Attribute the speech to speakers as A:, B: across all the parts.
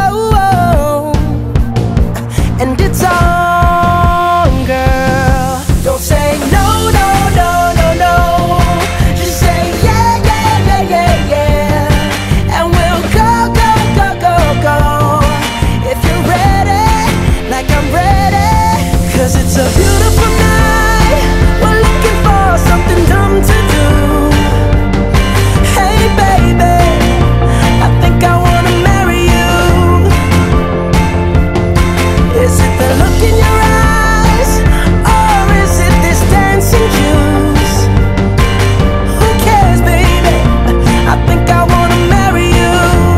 A: oh, and it's on, girl. Don't say no, no, no, no, no. Just say yeah, yeah, yeah, yeah, yeah. And we'll go, go, go, go, go. If you're ready, like I'm ready. 'Cause it's a beautiful night. We're looking for something dumb to do. Hey baby, I think I wanna marry you. Is it the look in your eyes, or is it this dancing juice? Who cares, baby? I think I wanna marry you.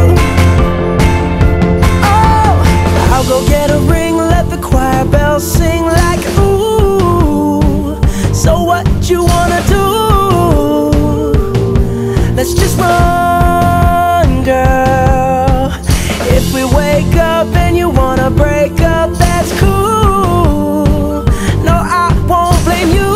A: Oh, I'll go get a ring, let the choir bells sing like ooh. So what you wanna do? Let's just run, girl. If we wake up and you wanna break up, that's cool. No, I won't blame you.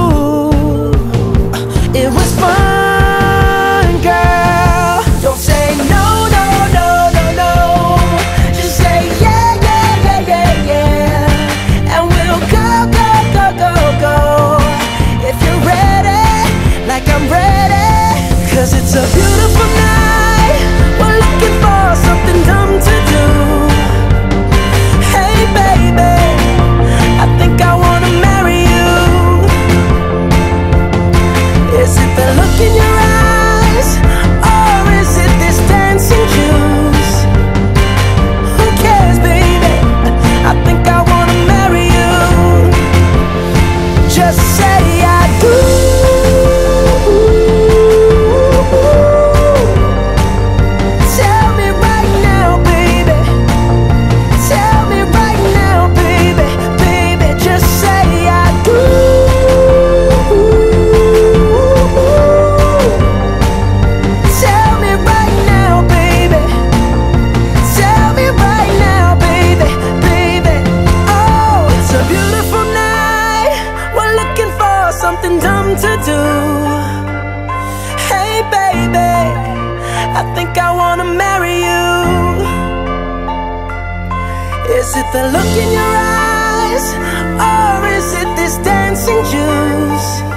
A: It was fun, girl. Don't say no, no, no, no, no. Just say yeah, yeah, yeah, yeah, yeah. And we'll go, go, go, go, go. If you're ready, like I'm ready. 'Cause it's a beautiful night. We're looking for something dumb to do. Hey baby, I think I wanna marry you. Is it the look in your eyes, or is it this dancing juice? Who cares, baby? I think I wanna marry you. Just say I do. Tell me right now, baby. Tell me right now, baby. Baby, just say I do. Tell me right now, baby. Tell me right now, baby. Baby, oh, it's a beautiful night. We're looking for something dumb to do. Hey baby, I think I wanna marry you. Is it the look in your eyes, or is it this dancing juice?